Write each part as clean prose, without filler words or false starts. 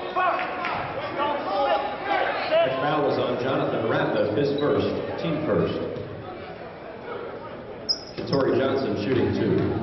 The foul was on Jonathan Ratliff, his first, team first. Tori Johnson shooting 2.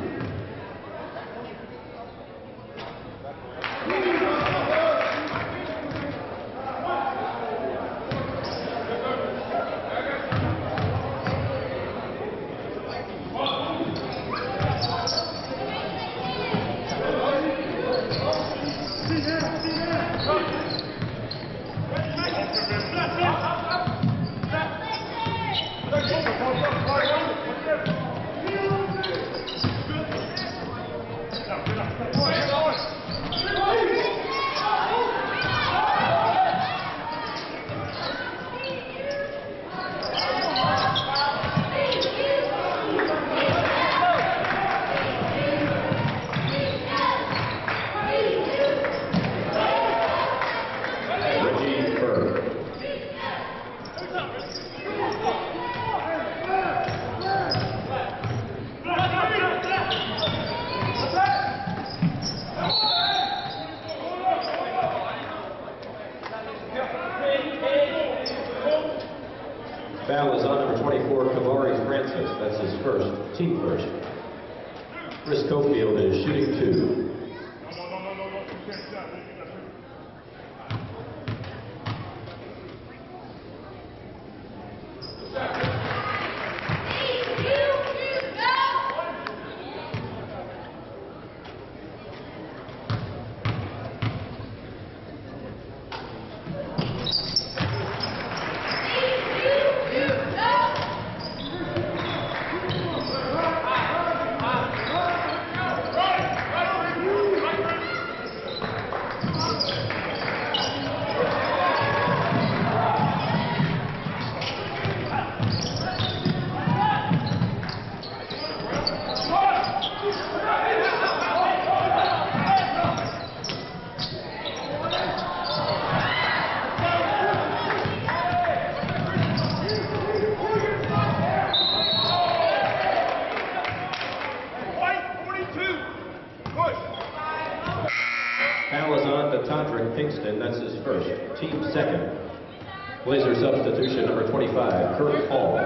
Foul is on number 24, Kamari Francis. That's his first, team first. Chris Cofield is shooting 2. Kingston, that's his first, team second. Blazer substitution number 25, Kurt Hall.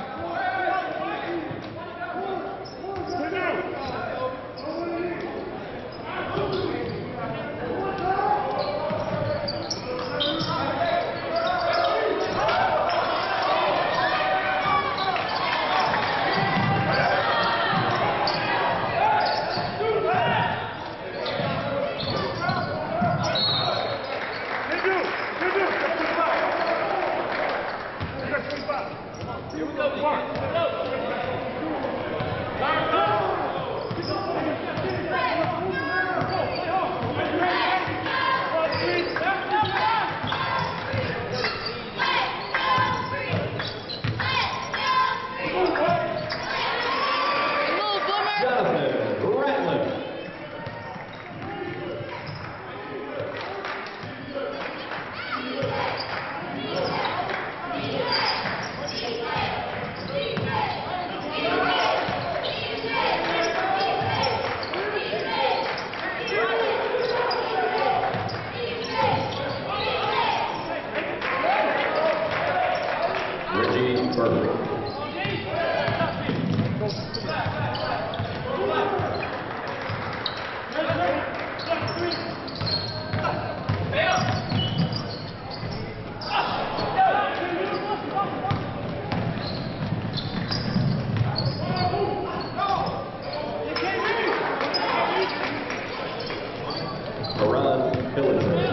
Keron Billinger.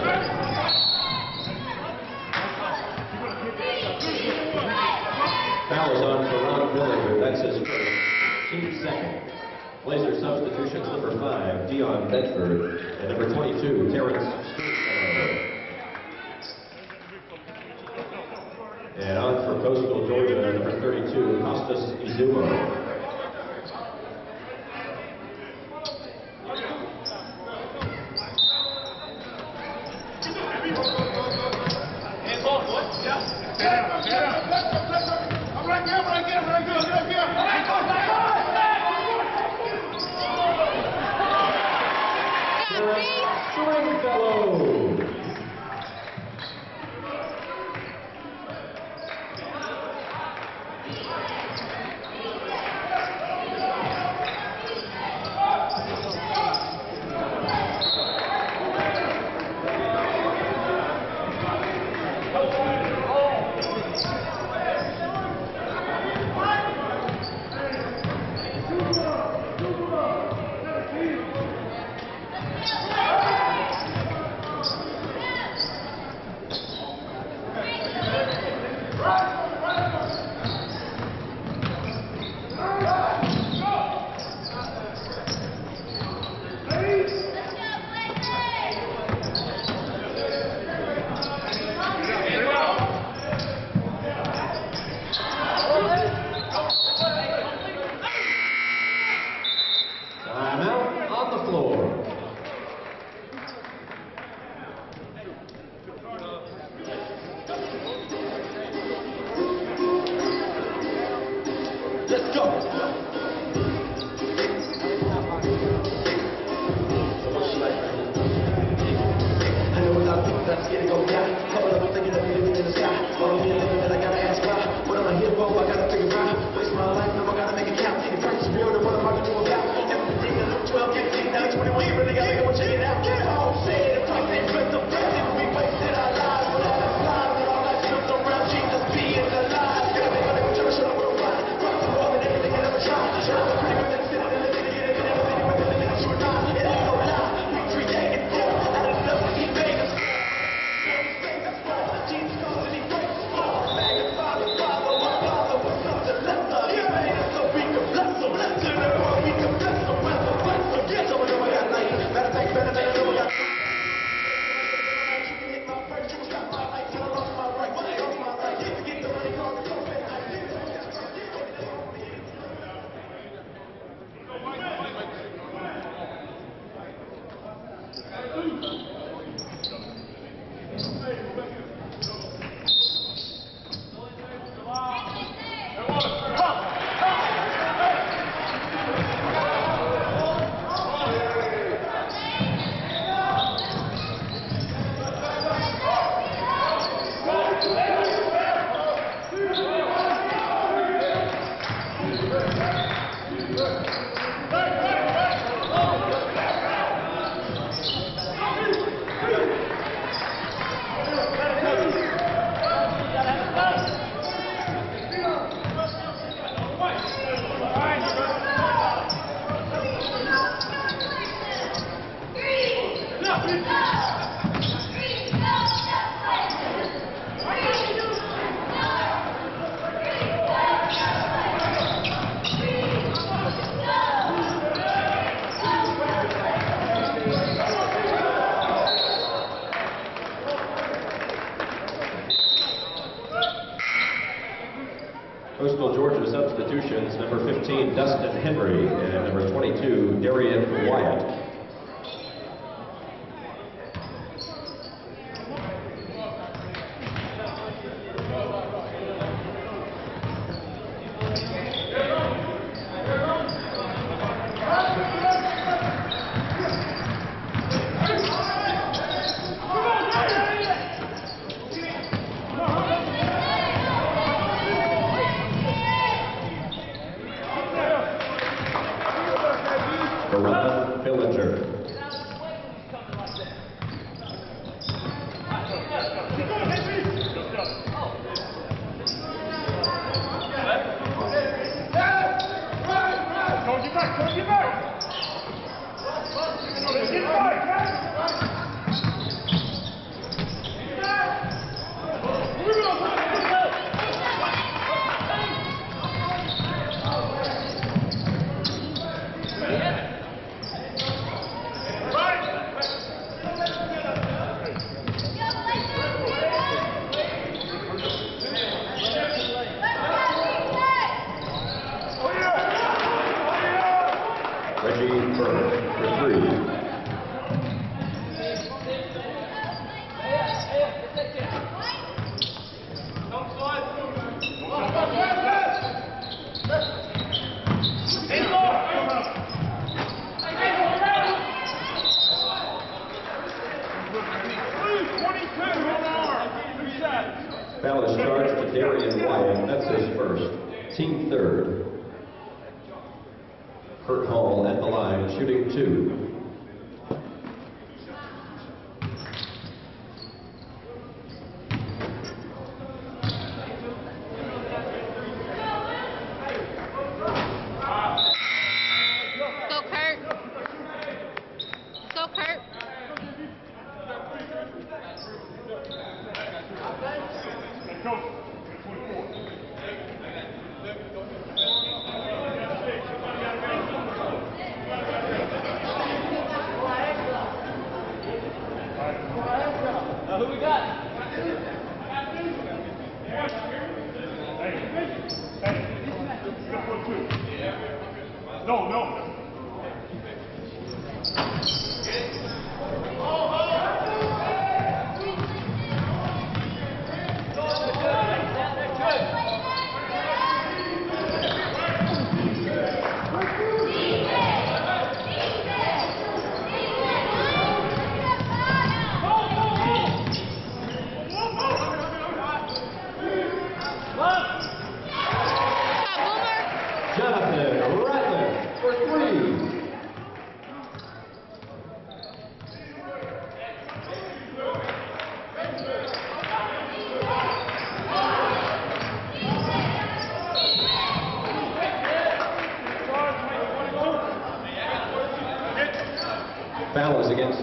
Foul is on Keron Billinger. That's his first, team second. Blazer substitutions number 5, Dion Bedford, and number 22, Terrence Street. And on for Coastal Georgia, number 32, Costas Izumo. Stringfellow. let's get it go down. Cover up, I'm thinking of you in the sky. Follow me a little bit, I gotta ask why. What am I here for? I gotta figure out. Waste my life, now I gotta make it count. If practice real, then what am I gonna do about? Everything that look 12, 15, now 21, you really gotta go check it out. All said, if I can't trust the breath, if we wasted our lives, but all that's lies, and all that stuff around Jesus being alive. Gotta make money with church, so I'm gonna ride. Rock the more than anything I ever tried. Shout out the pretty women, sitting in the living, get it, and everything with the living, you or not. It ain't no lie. We created death out of nothing, he made us. That's why Jesus comes and he breaks us all. Magnify the Father, my Father was something left of. He made us so we can bless him. Bless him, everyone, we can bless him. Bless him, bless him. Yes, so we know I got life. Matter of fact, better than I know I got. You can hit my first, you can stop my life till I lost my right. When I lost my right, you can get the money, call the coach, and I did. Coastal Georgia substitutions, number 15, Dustin Henry, and number 22, Darian Wyatt. Keron Billinger. For three. Foul is charged to Darian Wyatt. That's his first. Team third. Kurt Hall at the line, shooting 2. Go, Kurt. Go, Kurt. Who we got? No.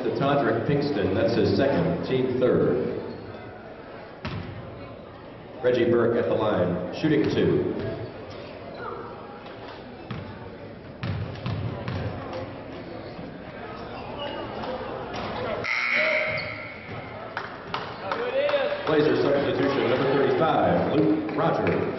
to Todrick Pinkston. That's his second, team third. Reggie Burke at the line, shooting 2. Blazer substitution, number 35, Luke Rogers.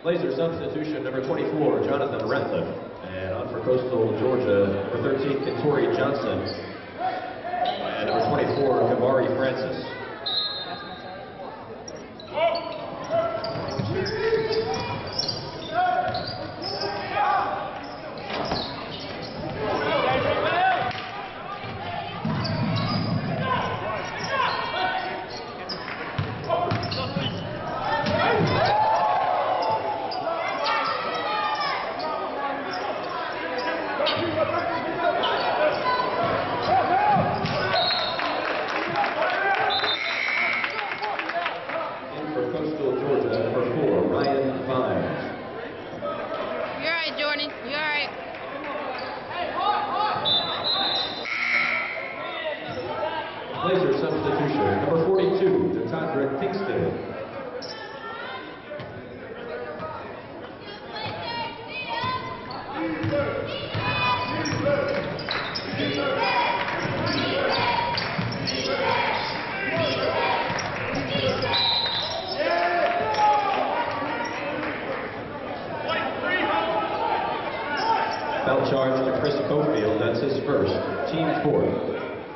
Blazer substitution, number 24, Jonathan Ratliff. And on for Coastal Georgia, number 13, Katori Johnson. And number 24, Kavari Francis. Blazer substitution, number 42, Detondra Kingston. Foul charge to Chris Cofield, that's his first, team fourth.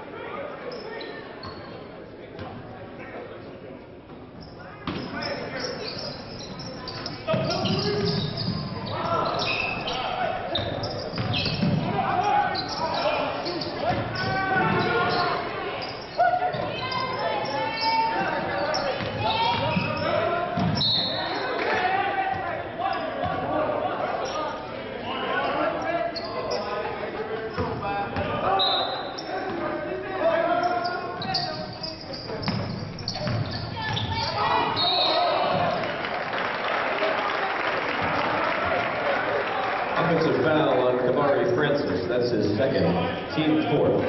Offensive foul on Kavari Francis. That's his second. Team fourth.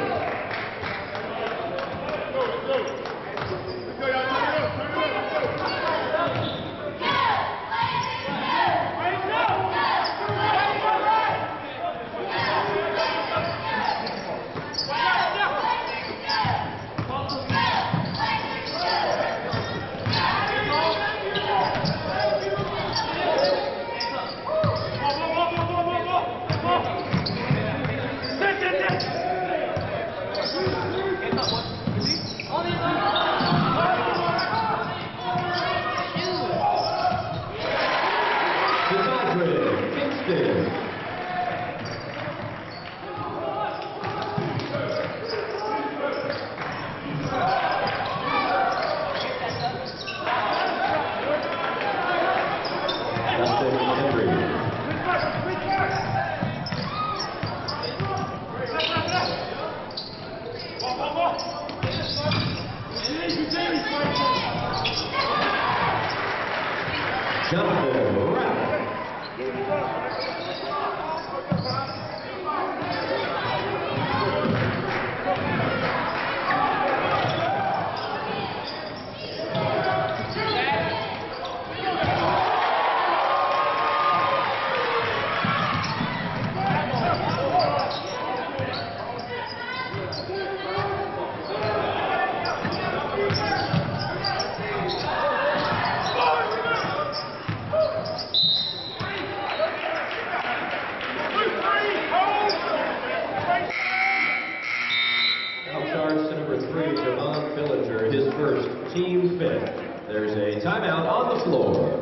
Keron Billinger, his first, team fifth. There's a timeout on the floor.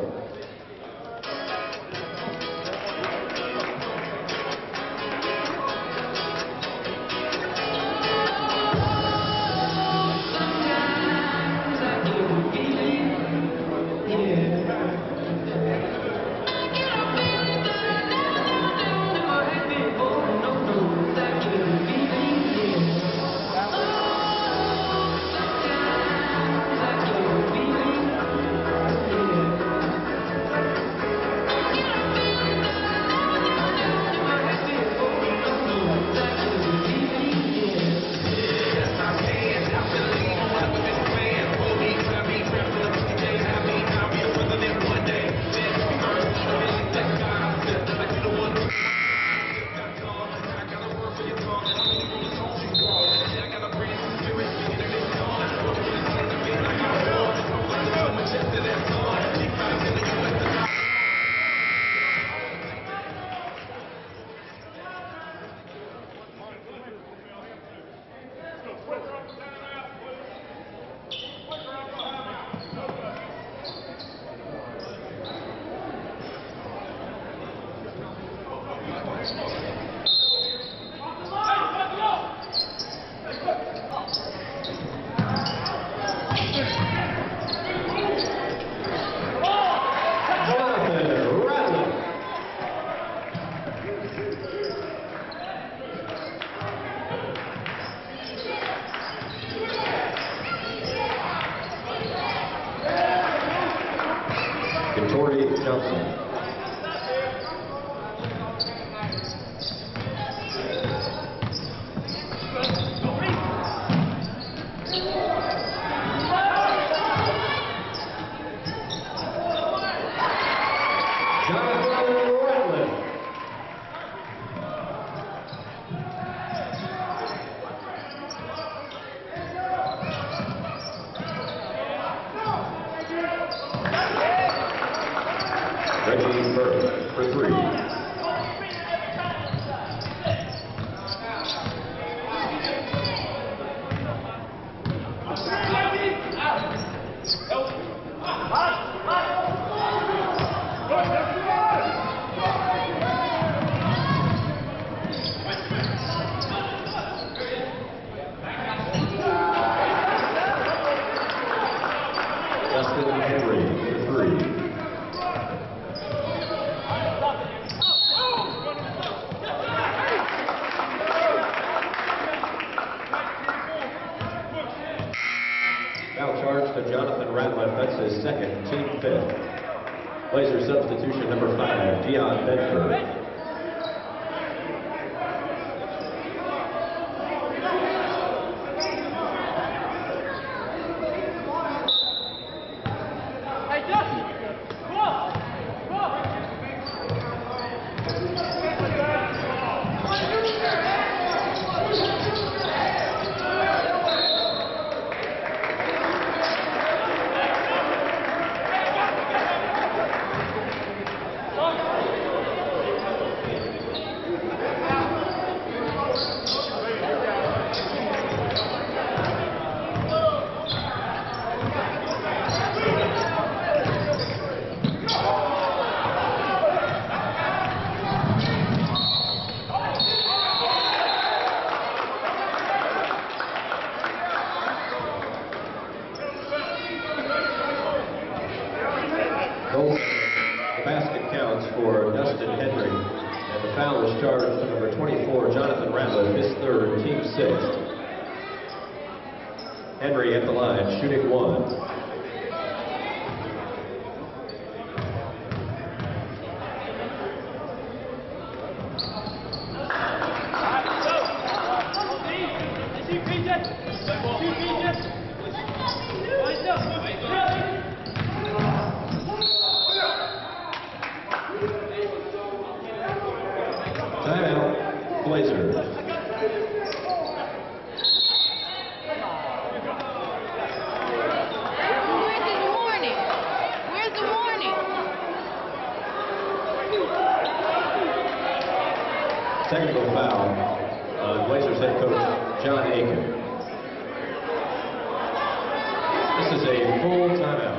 5th. Blazer substitution number 5, Keron Billinger. The basket counts for Dustin Henry, and the foul is charged to number 24, Jonathan Ratliff, his third, team 6th. Henry at the line, shooting 1. Timeout, Blazers. Where's the warning? Technical foul on Blazers head coach John Aiken. This is a full timeout.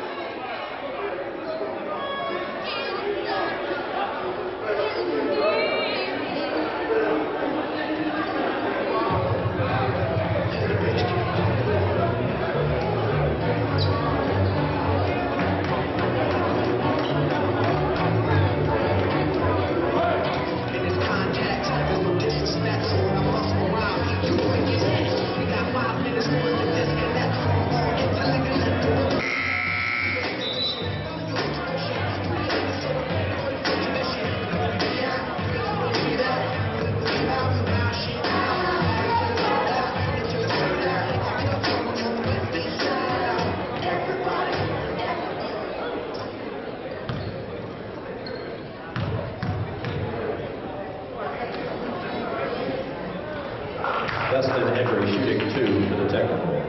Dustin Henry shooting 2 for the technical.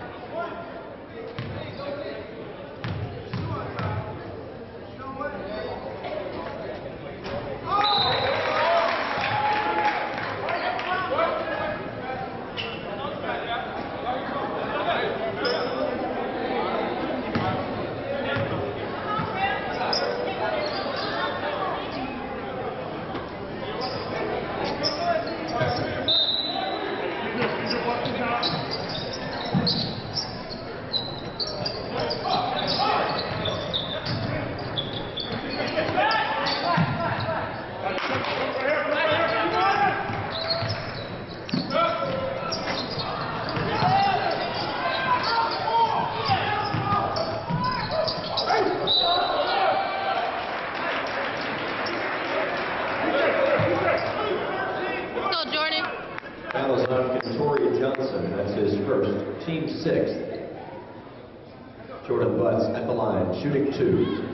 Fouls on Tori Johnson, that's his first, team 6th. Jordan Butts at the line, shooting 2.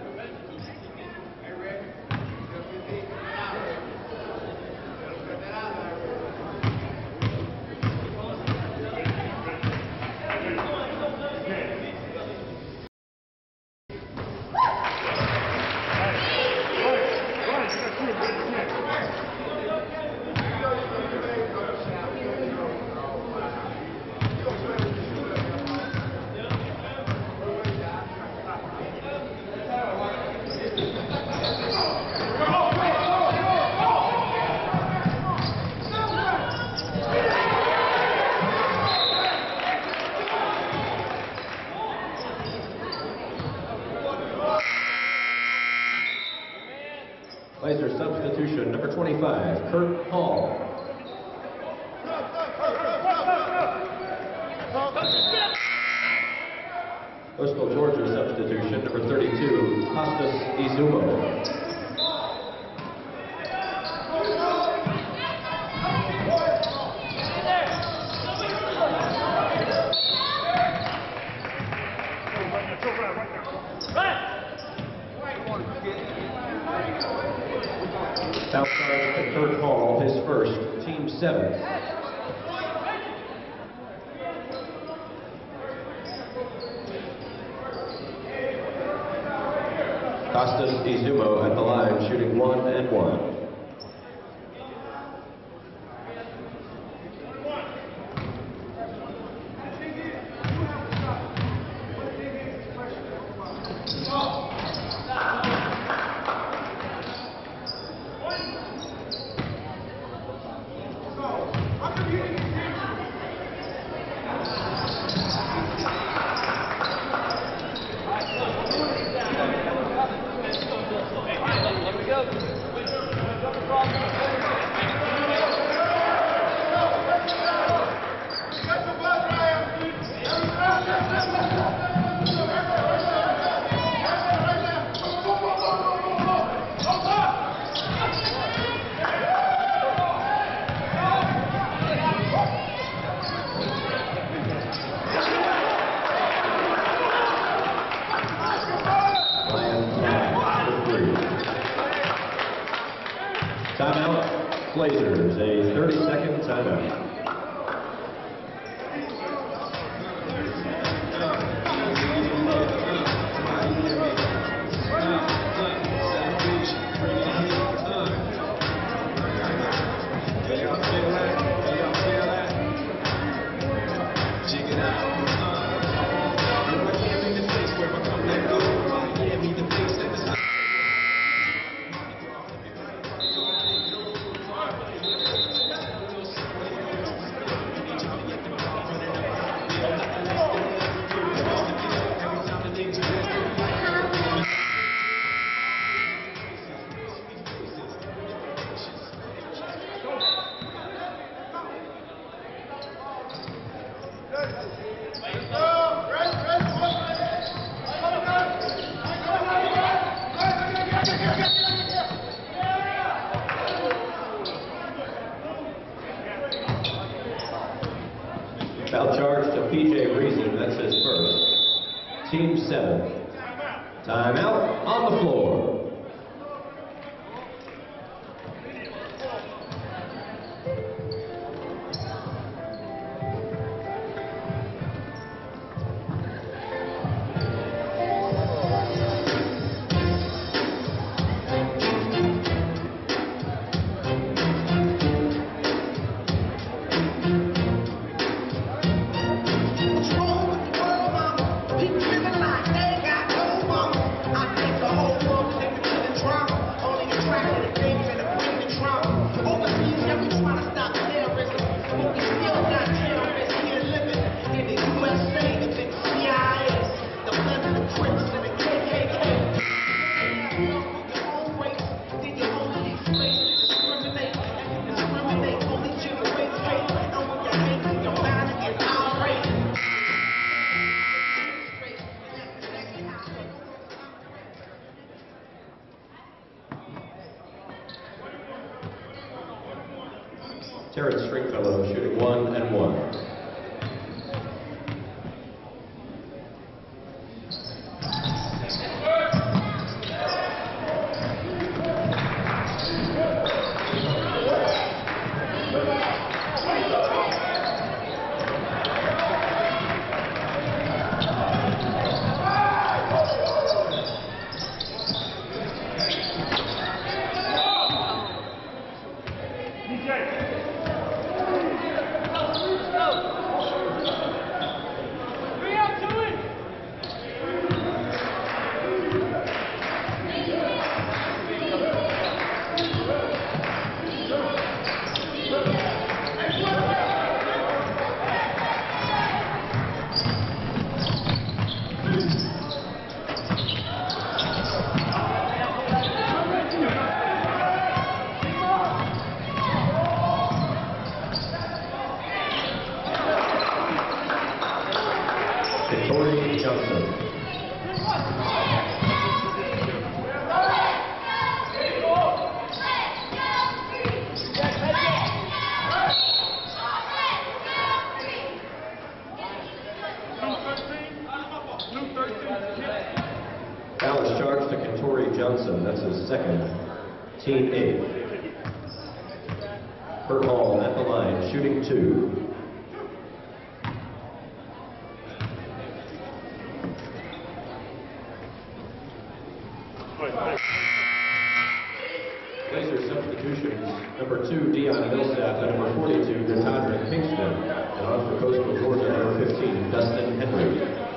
Blazer substitution number 25, Kurt Hall. Coastal Georgia substitution, number 32, Costas Izumo. Foul charge to Kurt Hall, his first, team 7. Costas Izumo at the line, shooting 1 and 1. Timeout, Blazers, a 30-second timeout. Foul charge to PJ Reason, that's his first. Team 7. Timeout on the floor. Terrence Stringfellow shooting 1 and 1. his second. Team 8. Kurt Hall at the line, shooting 2. Laser substitutions, number 2, Dion Millsap, and number 42, Natandra Kingston. And on for Coastal Georgia, number 15, Dustin Henry.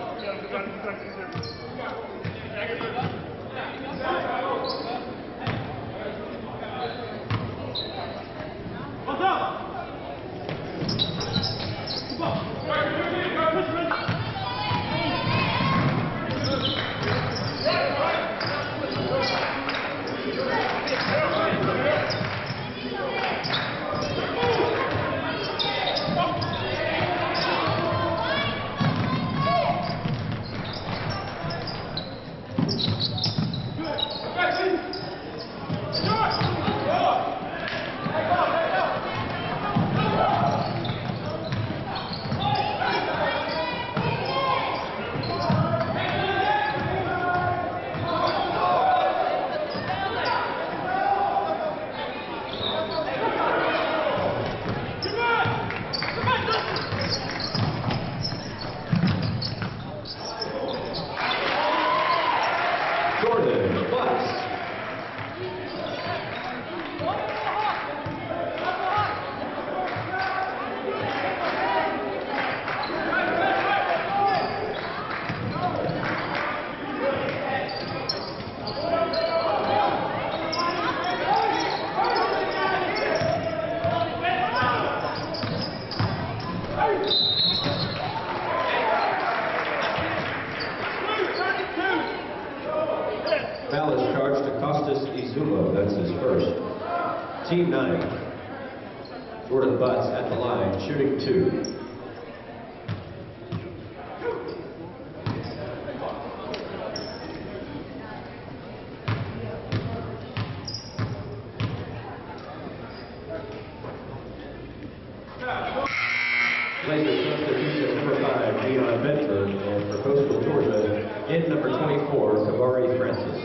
Foul is charged to Costas Izumo, that's his first. Team 9, Jordan Butts at the line, shooting 2. Laser substitution, number 5, Dion Bedford, and for Coastal Georgia, in number 24, Kavari Francis.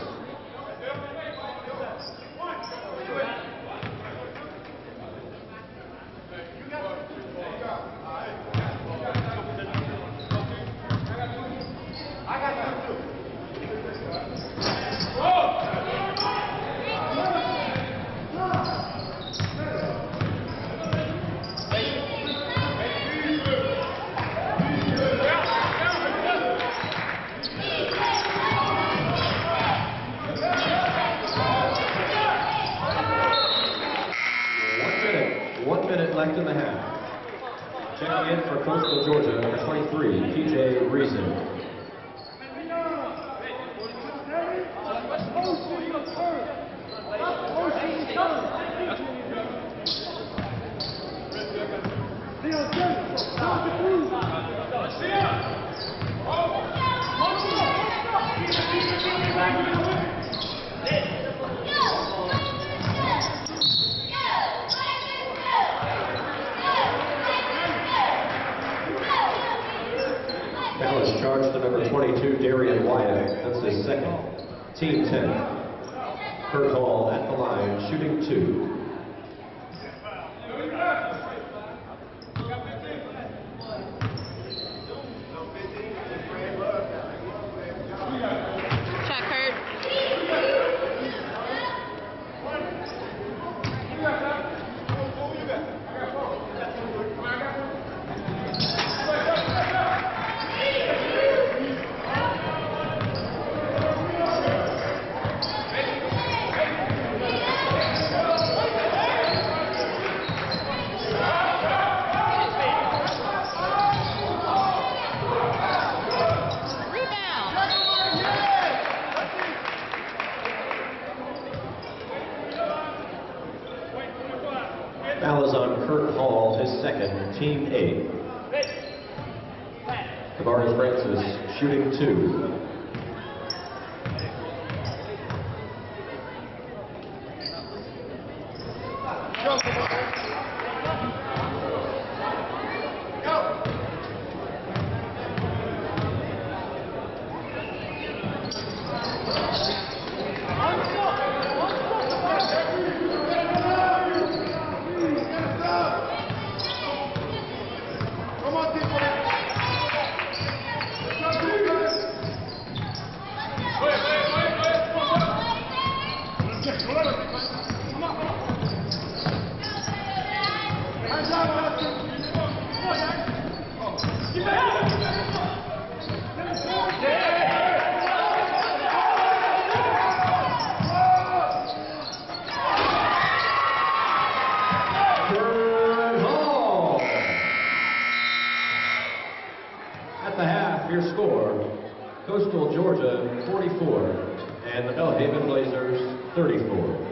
Left in the half. Checking in for Coastal Georgia, number 23, PJ Reason. Foul is charged to number 22, Darian Wyatt. That's his second. Team 10. Kurt Hall at the line, shooting 2. Shot, Kurt. Foul is on Kurt Hall, his second, Team 8. Kavari Francis, shooting 2. Your score, Coastal Georgia 44 and the Belhaven Blazers 34.